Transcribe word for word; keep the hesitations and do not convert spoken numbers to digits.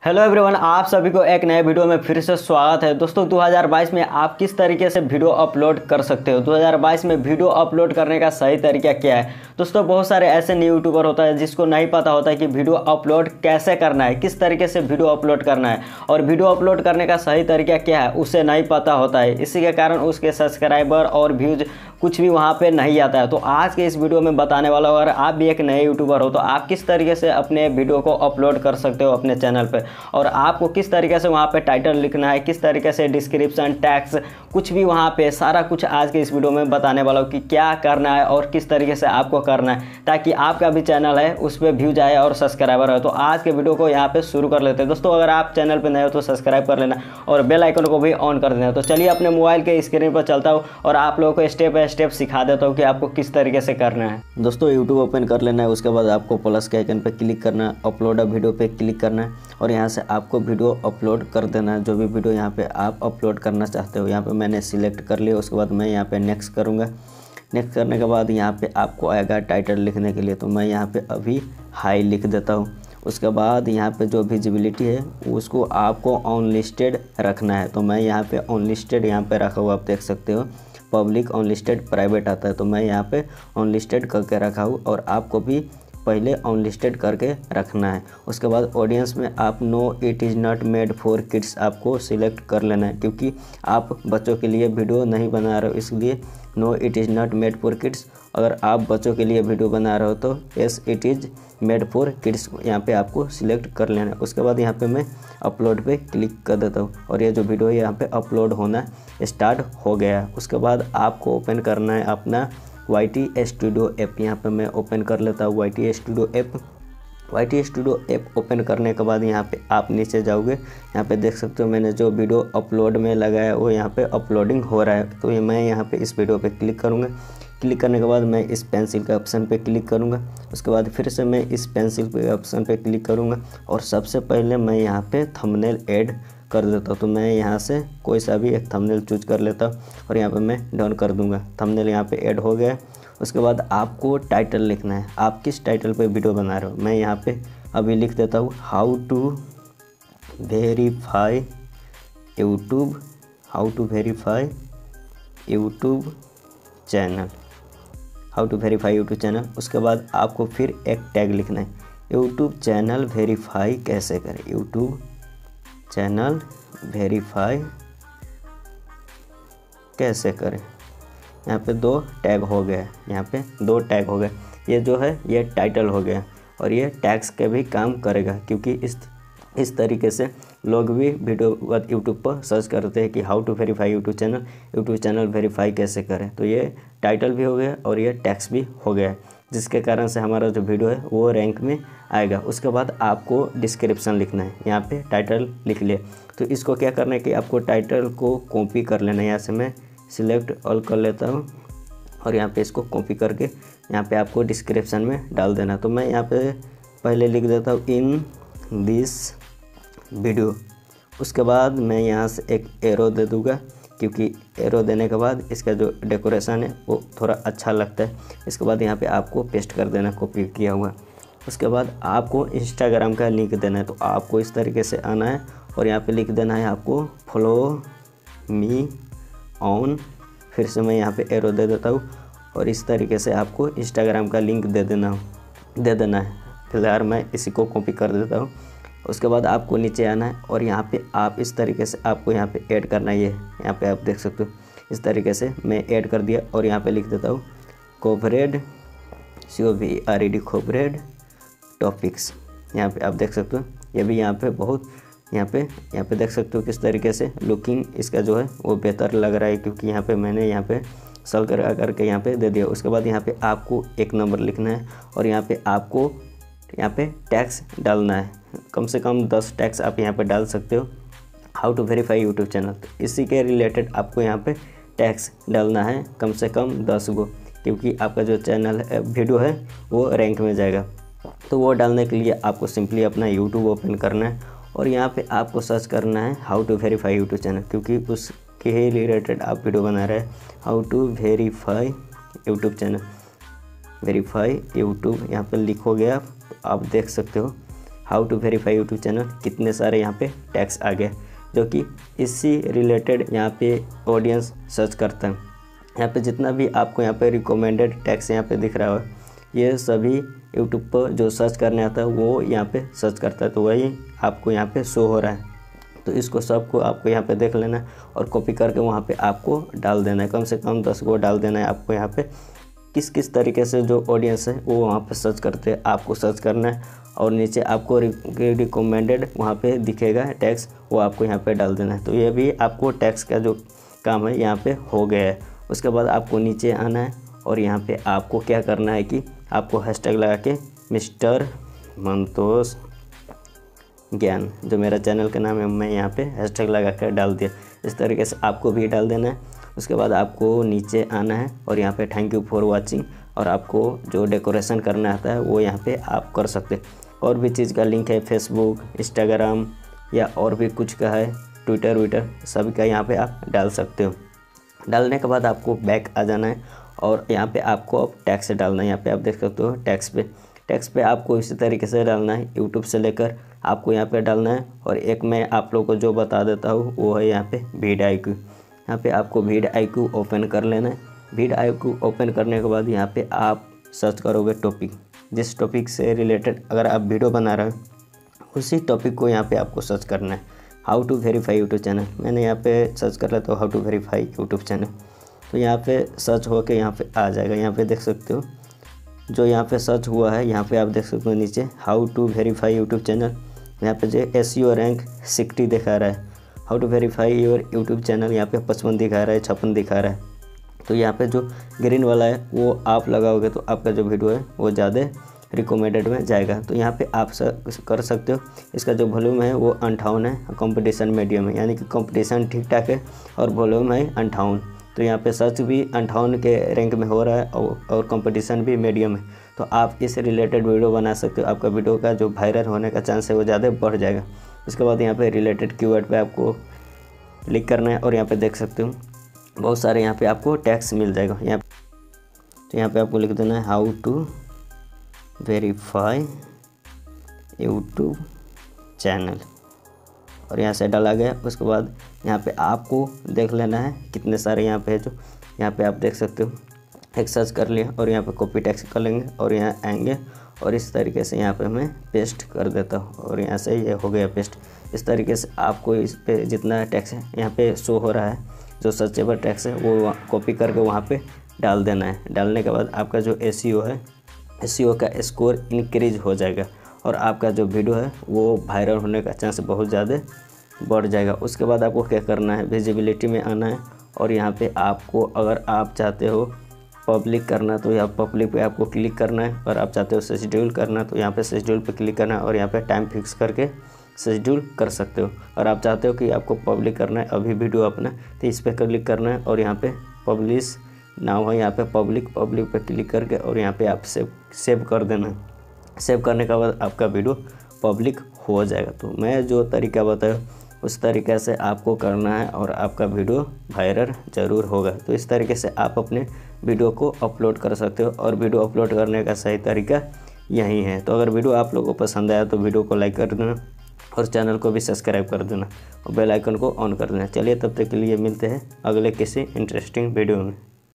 Hello everyone, आप सभी को एक नए वीडियो में फिर से स्वागत है। दोस्तों दो हज़ार बाईस में आप किस तरीके से वीडियो अपलोड कर सकते हो, दो हज़ार बाईस में वीडियो अपलोड करने का सही तरीका क्या है। दोस्तों बहुत सारे ऐसे न्यू यूट्यूबर होता है जिसको नहीं पता होता है कि वीडियो अपलोड कैसे करना है, किस तरीके से वीडियो अपलोड करना है, और वीडियो अपलोड करने का सही तरीका क्या है उसे नहीं पता होता है। इसी के कारण उसके सब्सक्राइबर और व्यूज कुछ भी वहाँ पे नहीं आता है। तो आज के इस वीडियो में बताने वाला हूँ, अगर आप भी एक नए यूट्यूबर हो तो आप किस तरीके से अपने वीडियो को अपलोड कर सकते हो अपने चैनल पे, और आपको किस तरीके से वहाँ पे टाइटल लिखना है, किस तरीके से डिस्क्रिप्शन, टैग्स, कुछ भी वहाँ पे सारा कुछ आज के इस वीडियो में बताने वाला हूँ कि क्या करना है और किस तरीके से आपको करना है, ताकि आपका भी चैनल है उस पर व्यूज आए और सब्सक्राइबर है। तो आज के वीडियो को यहाँ पे शुरू कर लेते हैं। दोस्तों अगर आप चैनल पर नए हो तो सब्सक्राइब कर लेना और बेल आइकन को भी ऑन कर देना। तो चलिए अपने मोबाइल के स्क्रीन पर चलता हूँ और आप लोगों को स्टेप बाय स्टेप सिखा देता हूँ कि आपको किस तरीके से करना है। दोस्तों यूट्यूब ओपन कर लेना है, उसके बाद आपको प्लस के आइकन पे क्लिक करना है, अपलोड अ वीडियो पे क्लिक करना है और यहाँ से आपको वीडियो अपलोड कर देना है। जो भी वीडियो यहाँ पे आप अपलोड करना चाहते हो यहाँ पे मैंने सिलेक्ट कर लिया। उसके बाद मैं यहाँ पे नेक्स्ट करूँगा। नेक्स्ट करने के बाद यहाँ पे आपको आएगा टाइटल लिखने के लिए, तो मैं यहाँ पे अभी हाई लिख देता हूँ। उसके बाद यहाँ पे जो विजिबिलिटी है उसको आपको ऑन लिस्टेड रखना है, तो मैं यहाँ पे ऑन लिस्टेड यहाँ पे रखा हुआ आप देख सकते हो। पब्लिक ऑन लिस्टेड प्राइवेट आता है, तो मैं यहाँ पे ऑन लिस्टेड करके रखा हूँ और आपको भी पहले ऑन लिस्टेड करके रखना है। उसके बाद ऑडियंस में आप no it is not made for kids आपको सिलेक्ट कर लेना है, क्योंकि आप बच्चों के लिए वीडियो नहीं बना रहे हो, इसलिए no it is not made for kids. अगर आप बच्चों के लिए वीडियो बना रहे हो तो yes it is made for kids यहाँ पे आपको सिलेक्ट कर लेना है। उसके बाद यहाँ पे मैं अपलोड पे क्लिक कर देता हूँ और ये जो वीडियो है यहाँ पे अपलोड होना स्टार्ट हो गया है। उसके बाद आपको ओपन करना है अपना वाई टी स्टूडियो ऐप। यहाँ पे मैं ओपन कर लेता हूँ Y T studio app. Y T studio app open करने के बाद यहाँ पे आप नीचे जाओगे, यहाँ पे देख सकते हो मैंने जो वीडियो अपलोड में लगाया वो यहाँ पे अपलोडिंग हो रहा है। तो ये मैं यहाँ पे इस वीडियो पे क्लिक करूँगा। क्लिक करने के बाद मैं इस पेंसिल के ऑप्शन पे क्लिक करूँगा। उसके बाद फिर से मैं इस पेंसिल के ऑप्शन पे क्लिक करूँगा और सबसे पहले मैं यहाँ पे थंबनेल ऐड कर देता हूँ। तो मैं यहाँ से कोई सा भी एक थंबनेल चूज कर लेता हूँ और यहाँ पे मैं डाउन कर दूँगा। थंबनेल यहाँ पे ऐड हो गया। उसके बाद आपको टाइटल लिखना है, आप किस टाइटल पे वीडियो बना रहे हो। मैं यहाँ पे अभी लिख देता हूँ how to verify YouTube, how to verify YouTube channel, how to verify YouTube channel. उसके बाद आपको फिर एक टैग लिखना है, यूट्यूब चैनल वेरीफाई कैसे करें, यूट्यूब चैनल वेरीफाई कैसे करें। यहाँ पे दो टैग हो गए, यहाँ पे दो टैग हो गए। ये जो है ये टाइटल हो गया और ये टैग्स के भी काम करेगा, क्योंकि इस इस तरीके से लोग भी वीडियो यूट्यूब पर सर्च करते हैं कि how to verify YouTube channel, YouTube channel verify कैसे करें। तो ये टाइटल भी हो गया और ये टैग्स भी हो गया, जिसके कारण से हमारा जो वीडियो है वो रैंक में आएगा। उसके बाद आपको डिस्क्रिप्शन लिखना है। यहाँ पे टाइटल लिख लिया, तो इसको क्या करना है कि आपको टाइटल को कॉपी कर लेना है। यहाँ से मैं सिलेक्ट ऑल कर लेता हूँ और यहाँ पे इसको कॉपी करके यहाँ पे आपको डिस्क्रिप्शन में डाल देना। तो मैं यहाँ पे पहले लिख देता हूँ इन दिस वीडियो। उसके बाद मैं यहाँ से एक एरो दे दूँगा, क्योंकि एरो देने के बाद इसका जो डेकोरेशन है वो थोड़ा अच्छा लगता है। इसके बाद यहाँ पे आपको पेस्ट कर देना कॉपी किया हुआ। उसके बाद आपको इंस्टाग्राम का लिंक देना है, तो आपको इस तरीके से आना है और यहाँ पे लिख देना है आपको फॉलो मी ऑन। फिर से मैं यहाँ पे एरो दे देता हूँ और इस तरीके से आपको इंस्टाग्राम का लिंक दे देना दे देना है। फिलहाल मैं इसी को कॉपी कर देता हूँ। उसके बाद आपको नीचे आना है और यहाँ पे आप इस तरीके से आपको यहाँ पे ऐड करना है। ये यहाँ पे आप देख सकते हो इस तरीके से मैं ऐड कर दिया और यहाँ पे लिख देता हूँ covered, C O V R E D covered topics. यहाँ पे आप देख सकते हो ये भी यहाँ पे बहुत यहाँ पे यहाँ पे देख सकते हो किस तरीके से लुकिंग इसका जो है वो बेहतर लग रहा है, क्योंकि यहाँ पे मैंने यहाँ पे सल कर करके यहाँ पे दे दिया। उसके बाद यहाँ पे आपको एक नंबर लिखना है और यहाँ पे आपको यहाँ पे टैक्स डालना है। कम से कम दस टैक्स आप यहाँ पे डाल सकते हो, how to verify YouTube channel. तो इसी के रिलेटेड आपको यहाँ पे टैक्स डालना है कम से कम दस गो, क्योंकि आपका जो चैनल है वीडियो है वो रैंक में जाएगा। तो वो डालने के लिए आपको सिंपली अपना यूट्यूब ओपन करना है और यहाँ पे आपको सर्च करना है how to verify YouTube channel, क्योंकि उसके ही रिलेटेड आप वीडियो बना रहे हैं। How to verify YouTube channel, verify YouTube यहाँ पे लिखोगे आप आप देख सकते हो how to verify YouTube channel, कितने सारे यहाँ पे टैग्स आ गए जो कि इसी रिलेटेड यहाँ पे ऑडियंस सर्च करता है। यहाँ पे जितना भी आपको यहाँ पे रिकमेंडेड टैग्स यहाँ पे दिख रहा है, ये सभी यूट्यूब पर जो सर्च करने आता है वो यहाँ पे सर्च करता है, तो वही आपको यहाँ पे शो हो रहा है। तो इसको सबको आपको यहाँ पे देख लेना है और कॉपी करके वहाँ पे आपको डाल देना है। कम से कम दस को डाल देना है आपको। यहाँ पे किस किस तरीके से जो ऑडियंस है वो वहाँ पे सर्च करते हैं आपको सर्च करना है, और नीचे आपको रिकमेंडेड वहाँ पे दिखेगा टैग्स, वो आपको यहाँ पे डाल देना है। तो ये भी आपको टैग्स का जो काम है यहाँ पे हो गया है। उसके बाद आपको नीचे आना है और यहाँ पे आपको क्या करना है कि आपको हैशटैग लगा के मिस्टर मंतोष ज्ञान, जो मेरा चैनल का नाम है, मैं यहाँ पे हैशटैग लगा कर डाल दिया। इस तरीके से आपको भी डाल देना है। उसके बाद आपको नीचे आना है और यहाँ पे थैंक यू फॉर वाचिंग, और आपको जो डेकोरेशन करना आता है वो यहाँ पे आप कर सकते हैं। और भी चीज़ का लिंक है, फेसबुक, इंस्टाग्राम या और भी कुछ का है, ट्विटर व्विटर सभी का यहाँ पे आप डाल सकते हो। डालने के बाद आपको बैक आ जाना है और यहाँ पे आपको अब टैक्स डालना है। यहाँ पे आप देख सकते हो टैक्स पे टैक्स पे आपको इसी तरीके से डालना है, यूट्यूब से लेकर आपको यहाँ पे डालना है। और एक मैं आप लोगों को जो बता देता हूँ वो है यहाँ पे भीड आई क्यू। यहाँ पे आपको भीड आई क्यू ओपन कर लेना है। भीड आई क्यू ओपन करने के बाद यहाँ पे आप सर्च करोगे टॉपिक, जिस टॉपिक से रिलेटेड अगर आप वीडियो बना रहे हो उसी टॉपिक को यहाँ पे आपको सर्च करना है। How to verify YouTube channel, मैंने यहाँ पे सर्च कर लेता हूँ how to verify YouTube channel. तो यहाँ पे सर्च हो के यहाँ पे आ जाएगा। यहाँ पे देख सकते हो जो यहाँ पे सर्च हुआ है, यहाँ पे आप देख सकते हो नीचे how to verify YouTube channel. यहाँ पे जो एसईओ रैंक सिक्सटी दिखा रहा है, how to verify your YouTube channel यहाँ पे पचपन दिखा रहा है, छप्पन दिखा रहा है। तो यहाँ पे जो ग्रीन वाला है वो आप लगाओगे तो आपका जो वीडियो है वो ज़्यादा रिकमेंडेड में जाएगा। तो यहाँ पे आप कर सकते हो। इसका जो वॉल्यूम है वो अंठावन है, कंपटीशन मीडियम है, यानी कि कंपटीशन ठीक ठाक है और वॉल्यूम है अंठावन। तो यहाँ पे सर्च भी अंठावन के रैंक में हो रहा है और, और कंपटीशन भी मीडियम है। तो आप इस रिलेटेड वीडियो बना सकते हो। आपका वीडियो का जो वायरल होने का चांस है वो ज़्यादा बढ़ जाएगा। उसके बाद यहाँ पे रिलेटेड कीवर्ड पे आपको क्लिक करना है और यहाँ पे देख सकते हो बहुत सारे यहाँ पे आपको टैग्स मिल जाएगा। यहाँ तो यहाँ पे आपको लिख देना है how to verify YouTube channel, और यहाँ से डाला गया। उसके बाद यहाँ पे आपको देख लेना है कितने सारे यहाँ पे है। जो यहाँ पे आप देख सकते हो एक सर्च कर लिया और यहाँ पे कॉपी टेक्स्ट कर लेंगे और यहाँ आएंगे और इस तरीके से यहाँ पे मैं पेस्ट कर देता हूँ और यहाँ से ये हो गया पेस्ट। इस तरीके से आपको इस पे जितना टैक्स है यहाँ पे शो हो रहा है, जो सर्चेबल टैक्स है वो कॉपी करके वहाँ पे डाल देना है। डालने के बाद आपका जो एसईओ है, एसईओ का स्कोर इंक्रीज हो जाएगा और आपका जो वीडियो है वो वायरल होने का चांस बहुत ज़्यादा बढ़ जाएगा। उसके बाद आपको क्या करना है, विजिबिलिटी में आना है और यहाँ पे आपको अगर आप चाहते हो पब्लिक करना तो यहाँ पब्लिक पे आपको क्लिक करना है। और आप चाहते हो शेड्यूल करना तो यहाँ पे शेड्यूल पे क्लिक करना है और यहाँ पे टाइम फिक्स करके शेड्यूल कर सकते हो। और आप चाहते हो कि आपको पब्लिक करना है अभी वीडियो अपना, तो इस पर क्लिक करना है और यहाँ पे पब्लिश नाउ है, यहाँ पे पब्लिक पब्लिक पे क्लिक करके और यहाँ पे आप सेव सेव कर देना है। सेव करने के बाद आपका वीडियो पब्लिक हो जाएगा। तो मैं जो तरीका बताया उस तरीके से आपको करना है और आपका वीडियो वायरल ज़रूर होगा। तो इस तरीके से आप अपने वीडियो को अपलोड कर सकते हो और वीडियो अपलोड करने का सही तरीका यही है। तो अगर वीडियो आप लोगों को पसंद आया तो वीडियो को लाइक कर देना और चैनल को भी सब्सक्राइब कर देना और बेल आइकन को ऑन कर देना। चलिए तब तक के लिए मिलते हैं अगले किसी इंटरेस्टिंग वीडियो में।